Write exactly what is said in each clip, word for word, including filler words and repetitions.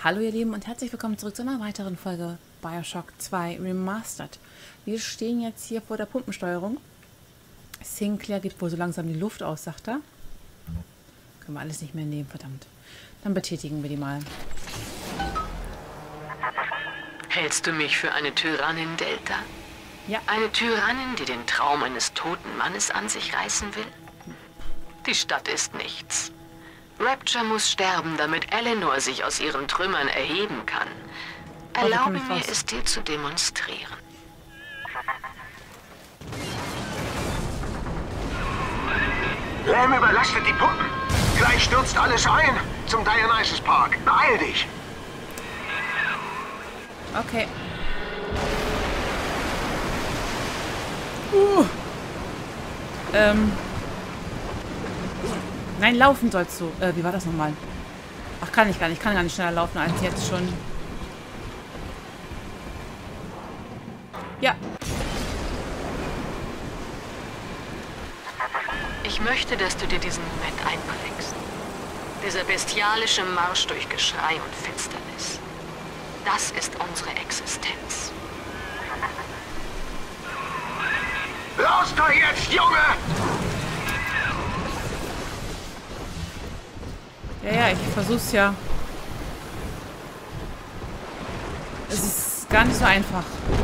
Hallo ihr Lieben und herzlich willkommen zurück zu einer weiteren Folge Bioshock zwei Remastered. Wir stehen jetzt hier vor der Pumpensteuerung. Sinclair geht wohl so langsam die Luft aus, sagt er. Können wir alles nicht mehr nehmen, verdammt. Dann betätigen wir die mal. Hältst du mich für eine Tyrannin, Delta? Ja. Eine Tyrannin, die den Traum eines toten Mannes an sich reißen will? Die Stadt ist nichts. Rapture muss sterben, damit Eleanor sich aus ihren Trümmern erheben kann. Erlaube mir, es dir zu demonstrieren. Lam überlastet die Pumpen. Gleich stürzt alles ein zum Dionysus Park. Beeil dich! Okay. Uh. Ähm. Nein, laufen sollst du. Äh, wie war das nochmal? Ach, kann ich gar nicht. Ich kann gar nicht schneller laufen als jetzt schon. Ja. Ich möchte, dass du dir diesen Moment einprägst. Dieser bestialische Marsch durch Geschrei und Finsternis. Das ist unsere Existenz. Los da jetzt, Junge! Ja, ja, ich versuch's ja. Es ist gar nicht so einfach.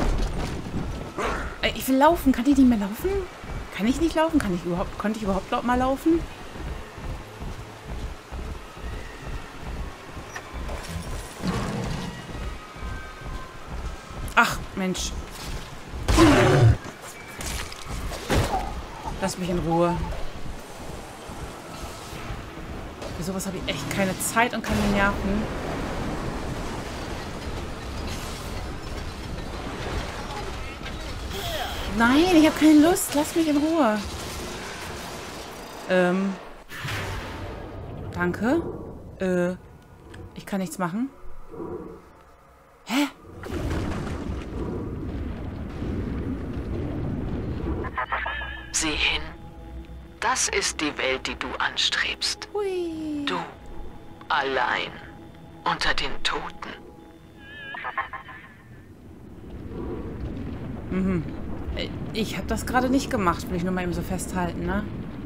Ich will laufen. Kann ich nicht mehr laufen? Kann ich nicht laufen? Kann ich überhaupt, konnte ich überhaupt mal laufen? Ach, Mensch. Lass mich in Ruhe. Für sowas habe ich echt keine Zeit und keine Nerven. Nein, ich habe keine Lust. Lass mich in Ruhe. Ähm. Danke. Äh. Ich kann nichts machen. Hä? Sieh hin. Das ist die Welt, die du anstrebst. Hui. Du. Allein. Unter den Toten. Mhm. Ich habe das gerade nicht gemacht, will ich nur mal eben so festhalten, ne?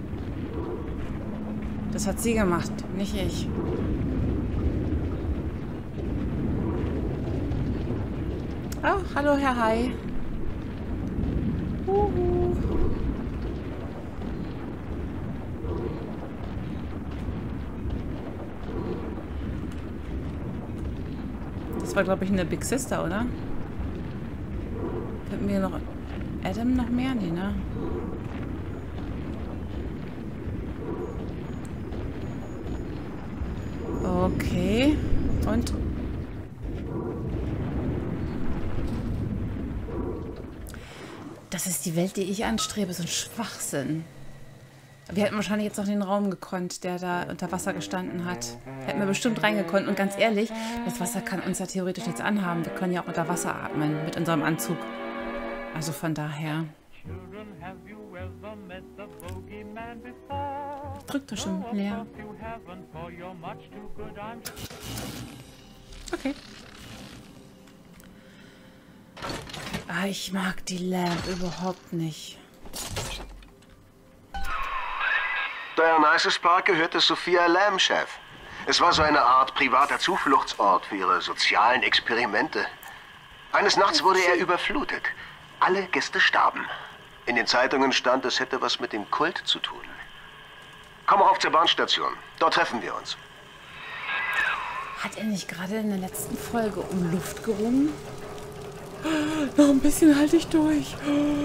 Das hat sie gemacht, nicht ich. Oh, hallo, Herr Hai. Uhu. Das war, glaube ich, eine Big Sister, oder? Könnten wir noch... Adam noch mehr? Nee, ne? Okay. Und? Das ist die Welt, die ich anstrebe. So ein Schwachsinn. Wir hätten wahrscheinlich jetzt noch den Raum gekonnt, der da unter Wasser gestanden hat. Hätten wir bestimmt reingekonnt. Und ganz ehrlich, das Wasser kann uns ja theoretisch nichts anhaben. Wir können ja auch unter Wasser atmen mit unserem Anzug. Also von daher. Drückt doch schon leer. Okay. Ah, ich mag die Lamp überhaupt nicht. Dionysus Park gehörte Sophia Lam, Chef. Es war so eine Art privater Zufluchtsort für ihre sozialen Experimente. Eines Nachts wurde er überflutet. Alle Gäste starben. In den Zeitungen stand, es hätte was mit dem Kult zu tun. Komm rauf zur Bahnstation. Dort treffen wir uns. Hat er nicht gerade in der letzten Folge um Luft gerungen? Noch ein bisschen halte ich durch.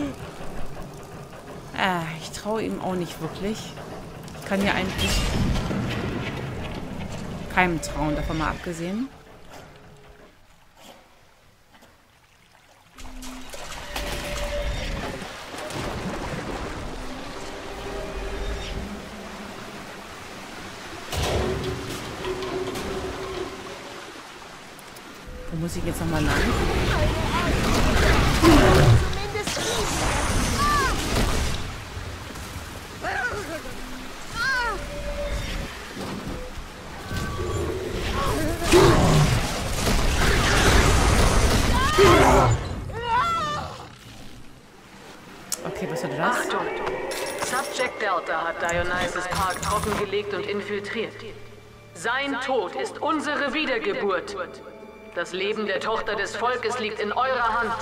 Äh, ich traue ihm auch nicht wirklich. Ich kann ja eigentlich keinem trauen, davon mal abgesehen. Wo muss ich jetzt nochmal lang? hat Dionysus Park trockengelegt und infiltriert. Sein Tod ist unsere Wiedergeburt. Das Leben der Tochter des Volkes liegt in eurer Hand.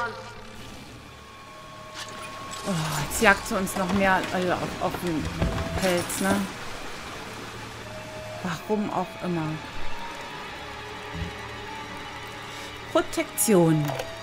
Oh, jetzt jagt sie uns noch mehr also auf, auf den Pelz, ne? Warum auch immer. Protektion.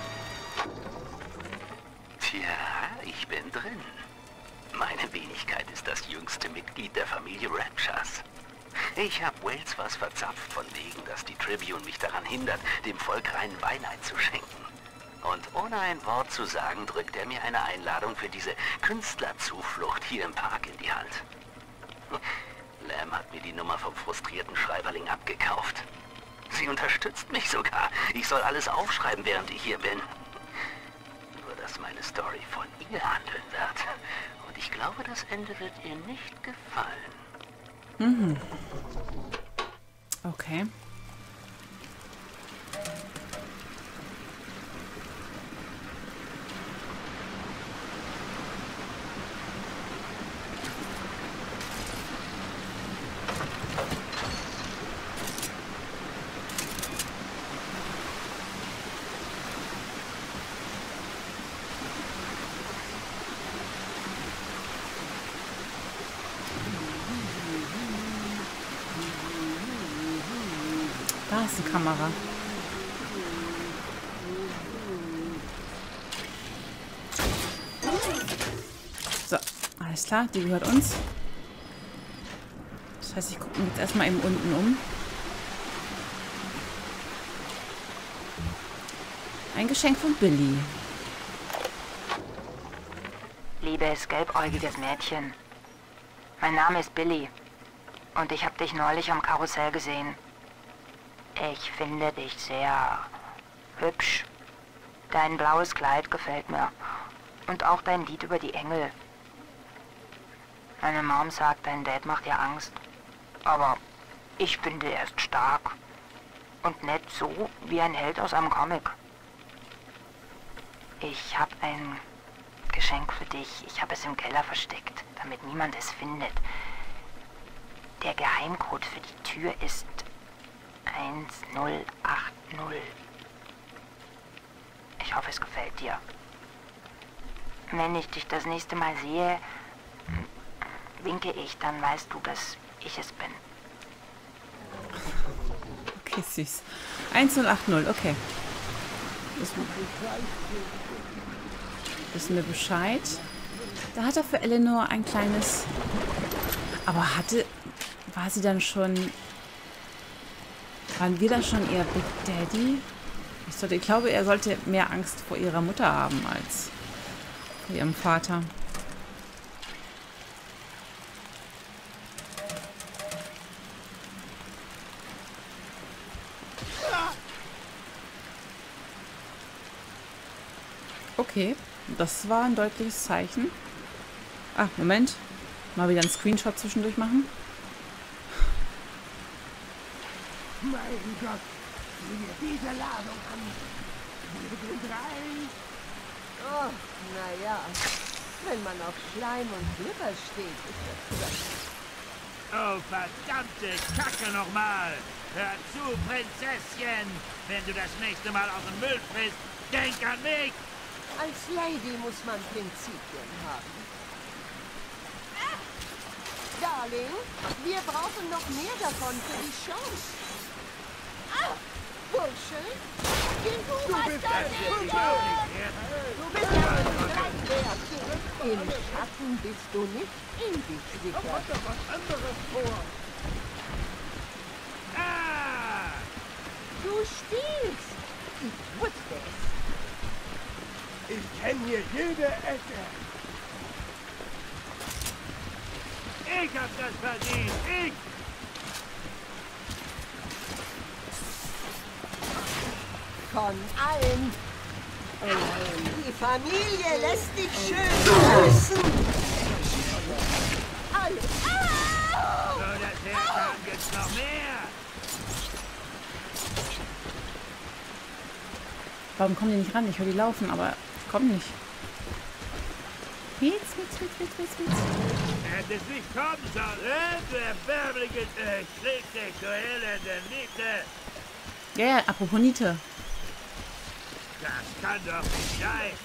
Tja, ich bin drin. Meine Wenigkeit ist das jüngste Mitglied der Familie Raptures. Ich habe Wales was verzapft von wegen, dass die Tribune mich daran hindert, dem Volk reinen Wein einzuschenken. Und ohne ein Wort zu sagen, drückt er mir eine Einladung für diese Künstlerzuflucht hier im Park in die Hand. Lam hat mir die Nummer vom frustrierten Schreiberling abgekauft. Sie unterstützt mich sogar. Ich soll alles aufschreiben, während ich hier bin. Nur, dass meine Story von ihr handeln wird. Und ich glaube, das Ende wird ihr nicht gefallen. Mhm. Okay. Da ist die Kamera. So, alles klar, die gehört uns. Das heißt, ich gucke mich jetzt erstmal eben unten um. Ein Geschenk von Billy. Liebes, gelbäugiges Mädchen. Mein Name ist Billy. Und ich habe dich neulich am Karussell gesehen. Ich finde dich sehr hübsch. Dein blaues Kleid gefällt mir. Und auch dein Lied über die Engel. Meine Mom sagt, dein Dad macht dir Angst. Aber ich finde, er ist stark. Und nett, so wie ein Held aus einem Comic. Ich habe ein Geschenk für dich. Ich habe es im Keller versteckt, damit niemand es findet. Der Geheimcode für die Tür ist eins null acht null. Ich hoffe, es gefällt dir. Wenn ich dich das nächste Mal sehe, winke ich, dann weißt du, dass ich es bin. Okay, süß. eins null acht null, okay. Wissen, wissen wir Bescheid. Da hat er für Eleanor ein kleines... Aber hatte... War sie dann schon... Waren wir da schon eher Big Daddy? Ich, sollte, ich glaube, er sollte mehr Angst vor ihrer Mutter haben als vor ihrem Vater. Okay, das war ein deutliches Zeichen. Ah, Moment. Mal wieder einen Screenshot zwischendurch machen. Mein Gott, sieh mir diese Ladung an. Wir sind reich. Oh, naja. Wenn man auf Schleim und Glibber steht, ist das vielleicht. Oh, verdammte Kacke nochmal. Hör zu, Prinzesschen. Wenn du das nächste Mal aus dem Müll frisst, denk an mich. Als Lady muss man Prinzipien haben. Darling, wir brauchen noch mehr davon für die Chance. Ah, Bursche, du, du bist ein Bursche. Du bist ein Dreckwerk. Im Schatten bist du nicht ewig sicher. Ich hatte was anderes vor. Ah! Du spielst. Ich wusste es. Ich kenne hier jede Ecke. Ich hab das verdient. Ich! Von allen. Die Familie lässt dich schön grüßen. Alles. So, das herkam, gibt's noch mehr. Warum kommen die nicht ran? Ich höre die laufen, aber ich komme nicht. Witz, witz, witz, witz, witz, witz. hättest nicht kommen sollen. Du erbärmliches, äh, ich krieg dich, du elende Niete. Ja, ja, apropos Niete. Das kann doch nicht sein.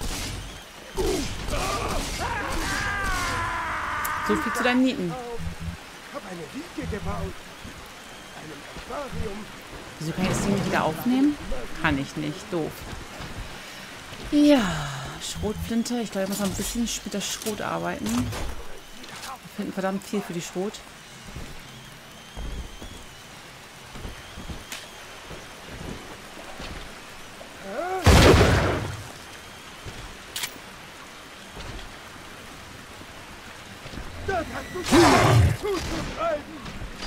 So viel zu deinen Nieten. Ich habe eine Wiege gebaut. Einem Aquarium. Wieso kann ich das Ding nicht wieder aufnehmen? Kann ich nicht. Doof. Ja, Schrotflinte. Ich glaube, ich muss noch ein bisschen später Schrot arbeiten. Wir finden verdammt viel für die Schrot. Das hast du zuzutreiben.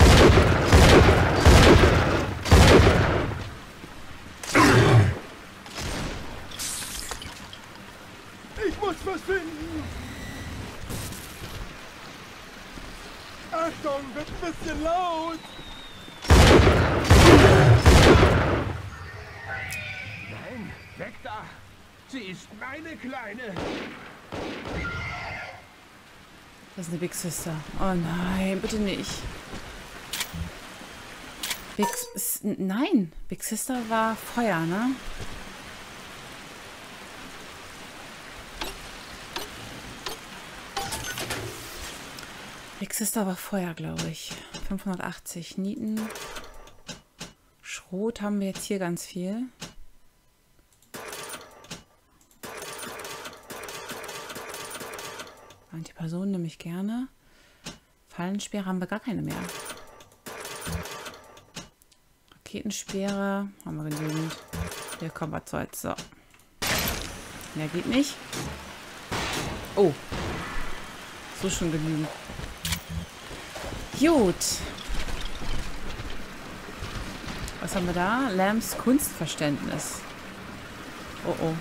Ich muss was finden. Achtung, wird ein bisschen laut. Nein, weg da. Sie ist meine Kleine. Das ist eine Big Sister. Oh nein, bitte nicht. Big S Nein, Big Sister war Feuer, ne? Big Sister war Feuer, glaube ich. fünfhundertachtzig Nieten. Schrot haben wir jetzt hier ganz viel. Antipersonen nehme ich gerne. Fallenspeere haben wir gar keine mehr. Raketenspeere haben wir genügend. Hier kommen wir zu jetzt. So. Mehr geht nicht. Oh. So schon genügend. Gut. Was haben wir da? Lambs Kunstverständnis. Oh oh.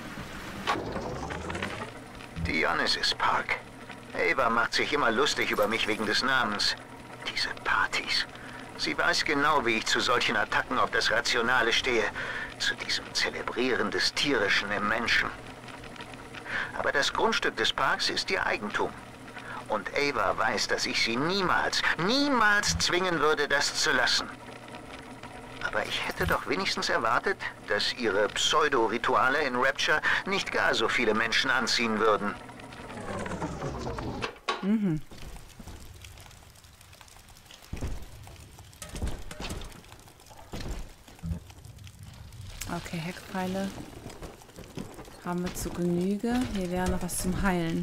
Dionysus Park. Ava macht sich immer lustig über mich wegen des Namens. Diese Partys. Sie weiß genau, wie ich zu solchen Attacken auf das Rationale stehe. Zu diesem Zelebrieren des Tierischen im Menschen. Aber das Grundstück des Parks ist ihr Eigentum. Und Ava weiß, dass ich sie niemals, niemals zwingen würde, das zu lassen. Aber ich hätte doch wenigstens erwartet, dass ihre Pseudo-Rituale in Rapture nicht gar so viele Menschen anziehen würden. Mhm. Okay, Heckpfeile haben wir zu Genüge. Hier wäre noch was zum Heilen.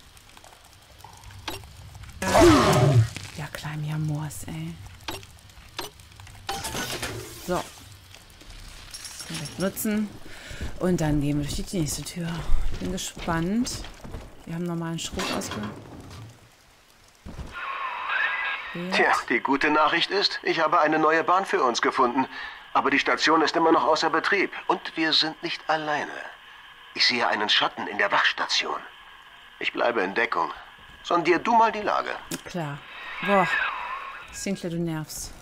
Ja, klein Moors, ey. So. Das können wir nutzen. Und dann gehen wir durch die nächste Tür. Ich bin gespannt. Wir haben normalen Schrot ausge... Tja, die gute Nachricht ist, ich habe eine neue Bahn für uns gefunden. Aber die Station ist immer noch außer Betrieb. Und wir sind nicht alleine. Ich sehe einen Schatten in der Wachstation. Ich bleibe in Deckung. Sondier du mal die Lage. Klar. Boah. Sinclair, du nervst.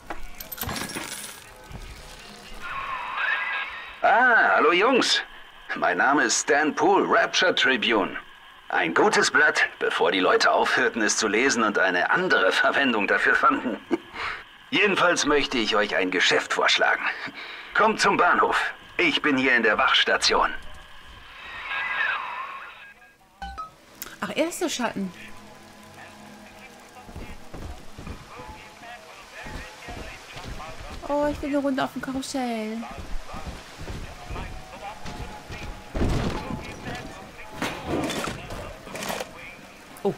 Ah, hallo Jungs. Mein Name ist Stan Poole, Rapture Tribune. Ein gutes Blatt, bevor die Leute aufhörten, es zu lesen und eine andere Verwendung dafür fanden. Jedenfalls möchte ich euch ein Geschäft vorschlagen. Kommt zum Bahnhof. Ich bin hier in der Wachstation. Ach, er ist der Schatten. Oh, ich will eine Runde auf dem Karussell. Oh.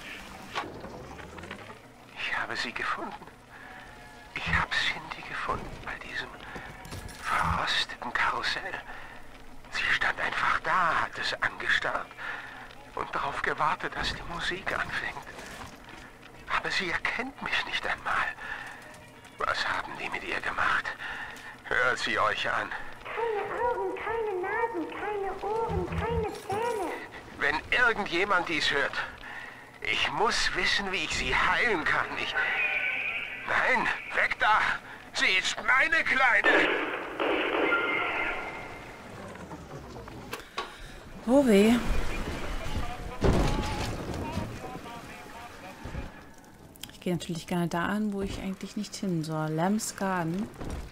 Ich habe sie gefunden. Ich habe Cindy gefunden bei diesem verrosteten Karussell. Sie stand einfach da, hat es angestarrt und darauf gewartet, dass die Musik anfängt. Aber sie erkennt mich nicht einmal. Was haben die mit ihr gemacht? Hört sie euch an. Keine Augen, keine Nasen, keine Ohren, keine Zähne. Wenn irgendjemand dies hört, ich muss wissen, wie ich sie heilen kann. Ich... Nein, weg da! Sie ist meine Kleine! Oh weh. gehe natürlich gerne da an, wo ich eigentlich nicht hin soll. Lamb's Garden.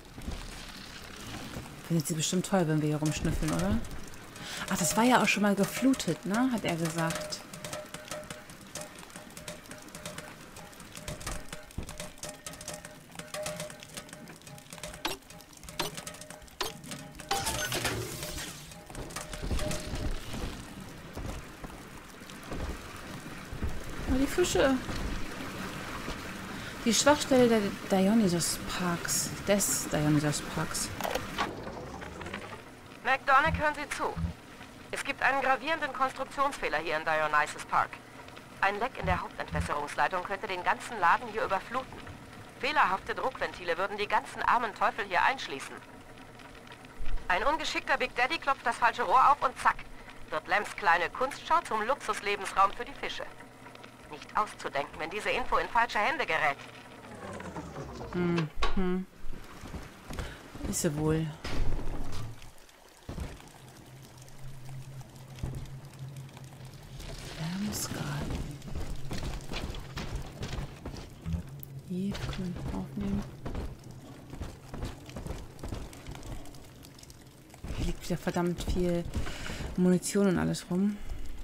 Findet sie bestimmt toll, wenn wir hier rumschnüffeln, oder? Ach, das war ja auch schon mal geflutet, ne? Hat er gesagt. Oh, die Fische. Die Schwachstelle der Dionysos Parks. Des Dionysos Parks. McDonagh, hören Sie zu. Es gibt einen gravierenden Konstruktionsfehler hier in Dionysus Park. Ein Leck in der Hauptentwässerungsleitung könnte den ganzen Laden hier überfluten. Fehlerhafte Druckventile würden die ganzen armen Teufel hier einschließen. Ein ungeschickter Big Daddy klopft das falsche Rohr auf und zack, wird Lambs kleine Kunstschau zum Luxuslebensraum für die Fische. Nicht auszudenken, wenn diese Info in falsche Hände gerät. Hm, hm. Ist sie wohl. Lamb's Garden. Hier können wir aufnehmen. Hier liegt wieder verdammt viel Munition und alles rum.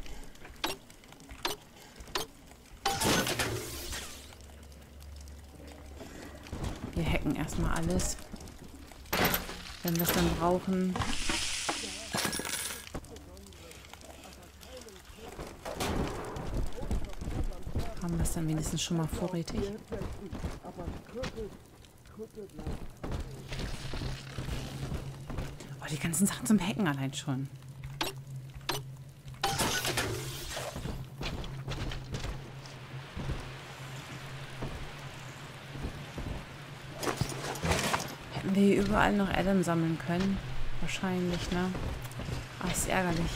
Wir hacken erstmal alles. Wenn wir es dann brauchen. Haben wir es dann wenigstens schon mal vorrätig. Oh, die ganzen Sachen zum Hacken allein schon. Hätten wir hier überall noch Adam sammeln können. Wahrscheinlich, ne? Ah, ist ärgerlich.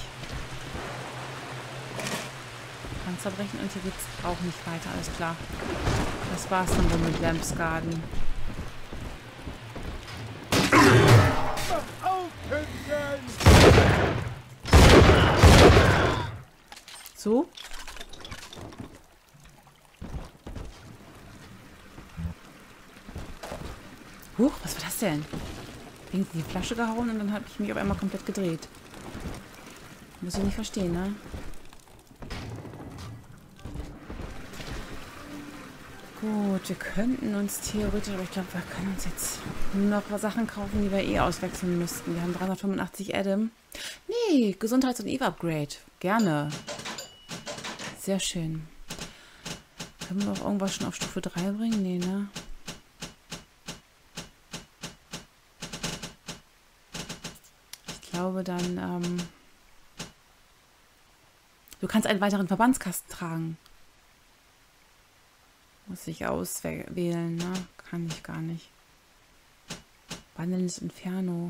Panzerbrechen und hier geht's auch nicht weiter, alles klar. Das war's dann wohl mit Lamb's Garden. So. Huch, was war das denn? Bin in die Flasche gehauen und dann habe ich mich auf einmal komplett gedreht. Muss ich nicht verstehen, ne? Gut, wir könnten uns theoretisch, aber ich glaube, wir können uns jetzt nur noch Sachen kaufen, die wir eh auswechseln müssten. Wir haben dreihundertfünfundachtzig Adam. Nee, Gesundheits- und Eve-Upgrade. Gerne. Sehr schön. Können wir auch irgendwas schon auf Stufe drei bringen? Nee, ne? Ich glaube dann, ähm... du kannst einen weiteren Verbandskasten tragen. Muss ich auswählen, ne? Kann ich gar nicht. Wandelndes Inferno.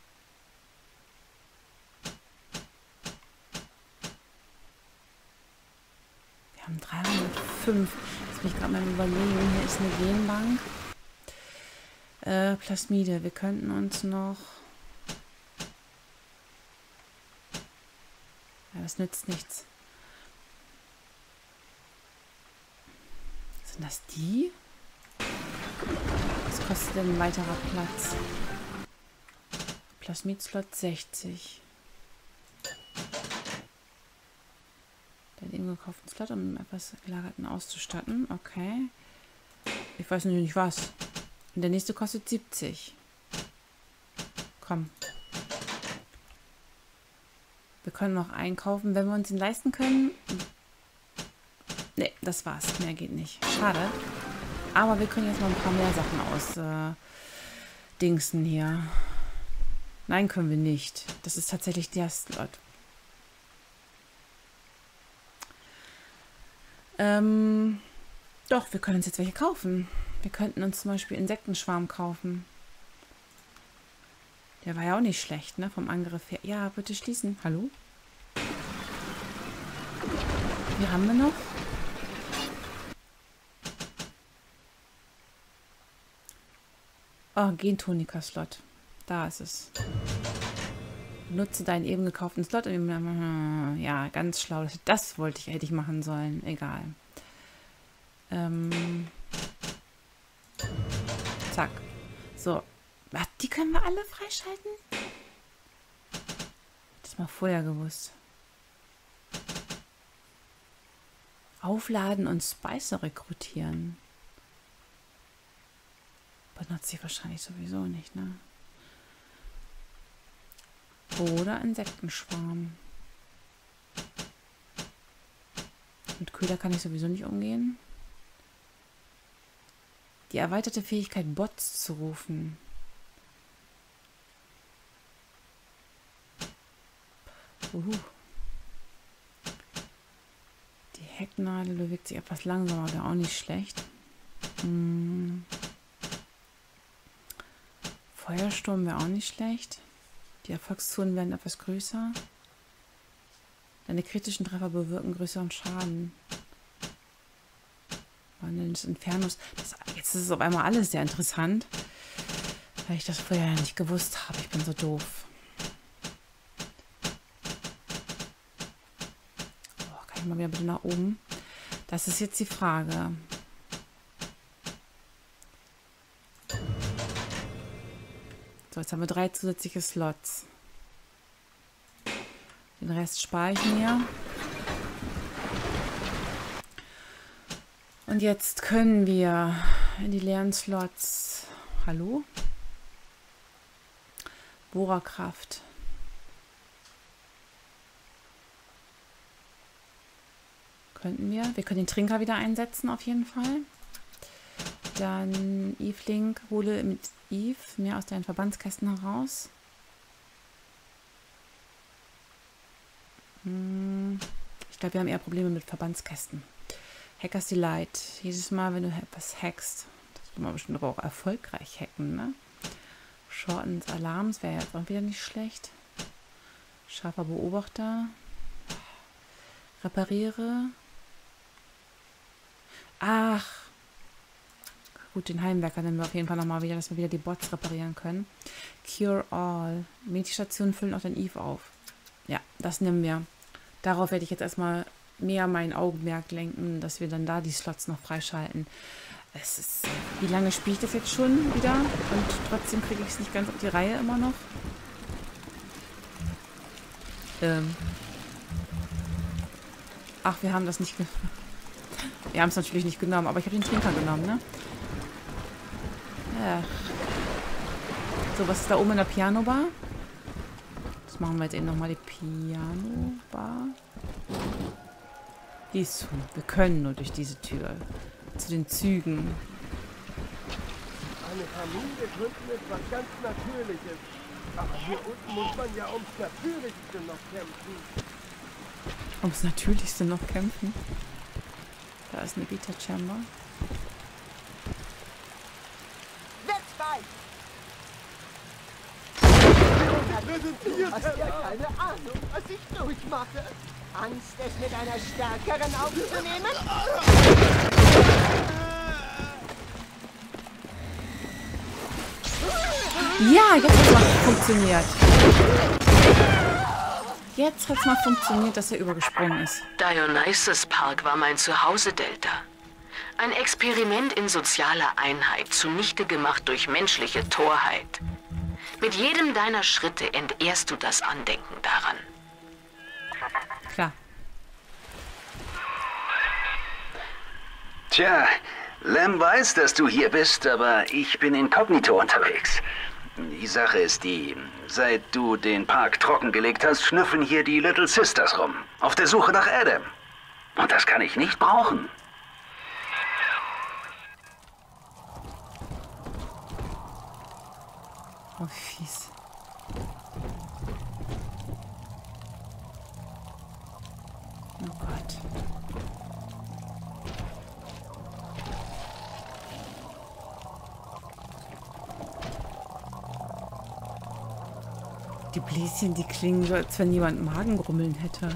Wir haben dreihundertfünf. Jetzt bin ich gerade mal überlegen. Hier ist eine Genbank. Äh, Plasmide. Wir könnten uns noch... Ja, das nützt nichts. Sind das die? Was kostet denn ein weiterer Platz? Plasmid-Slot sechzig. Den eben gekauften Slot, um etwas Gelagerten auszustatten. Okay. Ich weiß natürlich nicht was. Und der nächste kostet siebzig. Komm. Wir können noch einkaufen, wenn wir uns ihn leisten können. Ne, das war's. Mehr geht nicht. Schade. Aber wir können jetzt mal ein paar mehr Sachen aus äh, Dingsen hier. Nein, können wir nicht. Das ist tatsächlich der Slot. Ähm, doch, wir können uns jetzt welche kaufen. Wir könnten uns zum Beispiel Insektenschwarm kaufen. Der war ja auch nicht schlecht, ne? Vom Angriff her. Ja, bitte schließen. Hallo? Wie haben wir noch? Oh, Gentonika-Slot. Da ist es. Nutze deinen eben gekauften Slot. Ja, ganz schlau. Das wollte ich, hätte ich machen sollen. Egal. Ähm, Zack. So. Was, die können wir alle freischalten? Das mal vorher gewusst. Aufladen und Spicer rekrutieren. Benutzt sie wahrscheinlich sowieso nicht, ne? Oder Insektenschwarm. Mit Köder kann ich sowieso nicht umgehen. Die erweiterte Fähigkeit, Bots zu rufen. Uh. Die Hecknadel bewegt sich etwas langsamer, wäre auch nicht schlecht. Hm. Feuersturm wäre auch nicht schlecht. Die Erfolgszonen werden etwas größer. Deine kritischen Treffer bewirken größeren Schaden. Wandeln des Infernos. Das, jetzt ist es auf einmal alles sehr interessant. Weil ich das vorher nicht gewusst habe. Ich bin so doof. Oh, kann ich mal wieder bitte nach oben? Das ist jetzt die Frage. So, jetzt haben wir drei zusätzliche Slots. Den Rest spare ich mir. Und jetzt können wir in die leeren Slots... Hallo? Bohrerkraft. Könnten wir. Wir können den Trinker wieder einsetzen, auf jeden Fall. Dann Eve-Link. Hole mit Eve mehr aus deinen Verbandskästen heraus. Hm. Ich glaube, wir haben eher Probleme mit Verbandskästen. Hackers Delight. Jedes Mal, wenn du etwas hackst, das wird man bestimmt aber auch erfolgreich hacken, ne? Shorten des Alarms wäre jetzt auch wieder nicht schlecht. Scharfer Beobachter. Repariere. Ach. Gut, den Heimwerker nehmen wir auf jeden Fall nochmal wieder, dass wir wieder die Bots reparieren können. Cure All. Meditationen füllen auch den Eve auf. Ja, das nehmen wir. Darauf werde ich jetzt erstmal mehr mein Augenmerk lenken, dass wir dann da die Slots noch freischalten. Es ist, wie lange spiele ich das jetzt schon wieder? Und trotzdem kriege ich es nicht ganz auf die Reihe immer noch. Ähm. Ach, wir haben das nicht genommen. Wir haben es natürlich nicht genommen, aber ich habe den Trinker genommen, ne? Ja. So, was ist da oben in der Piano-Bar? Das machen wir jetzt eben nochmal, die Piano-Bar. Die ist zu. Wir können nur durch diese Tür. Zu den Zügen. Eine Familie gründen ist was ganz Natürliches. Aber hier unten muss man ja ums Natürlichste noch kämpfen. Ums Natürlichste noch kämpfen? Da ist eine Beta-Chamber. Du hast ja keine Ahnung, was ich durchmache. Angst, es mit einer Stärkeren aufzunehmen? Ja, jetzt hat es mal funktioniert. Jetzt hat es mal funktioniert, dass er übergesprungen ist. Dionysus Park war mein Zuhause, Delta. Ein Experiment in sozialer Einheit, zunichte gemacht durch menschliche Torheit. Mit jedem deiner Schritte entehrst du das Andenken daran. Klar. Tja, Lem weiß, dass du hier bist, aber ich bin inkognito unterwegs. Die Sache ist die, seit du den Park trockengelegt hast, schnüffeln hier die Little Sisters rum. Auf der Suche nach Adam. Und das kann ich nicht brauchen. Oh, fies. Oh Gott. Die Bläschen, die klingen so, als wenn jemand Magengrummeln hätte.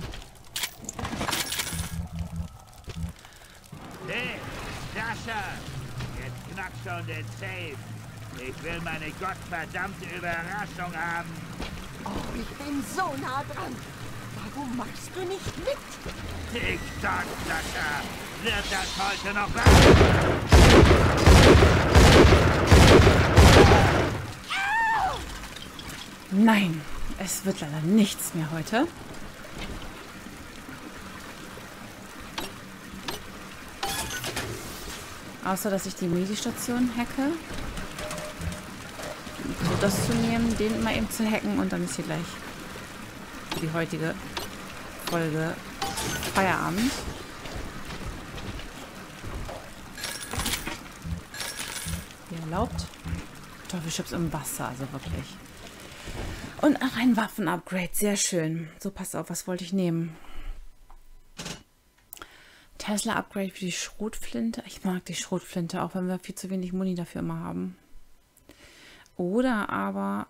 Hey, Sascha! Jetzt knack schon den Safe. Ich will meine gottverdammte Überraschung haben. Oh, ich bin so nah dran. Warum machst du nicht mit? Tick-Tock, Sascha. Wird das heute noch was? Nein, es wird leider nichts mehr heute. Außer, dass ich die Medistation hacke. So, das zu nehmen, den mal eben zu hacken und dann ist hier gleich die heutige Folge Feierabend. Wie erlaubt. Teufelschips im Wasser, also wirklich. Und ach, ein Waffen-Upgrade. Sehr schön. So, pass auf, was wollte ich nehmen? Tesla-Upgrade für die Schrotflinte. Ich mag die Schrotflinte, auch wenn wir viel zu wenig Muni dafür immer haben. Oder aber...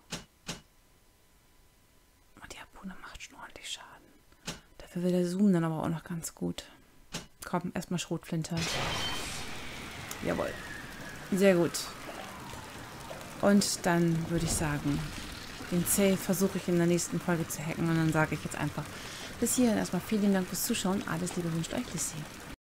Oh, die Harpune macht schon ordentlich Schaden. Dafür will der Zoom dann aber auch noch ganz gut. Komm, erstmal Schrotflinte. Jawohl. Sehr gut. Und dann würde ich sagen... Den Save versuche ich in der nächsten Folge zu hacken und dann sage ich jetzt einfach bis hierhin erstmal vielen Dank fürs Zuschauen. Alles Liebe wünscht euch Lissy.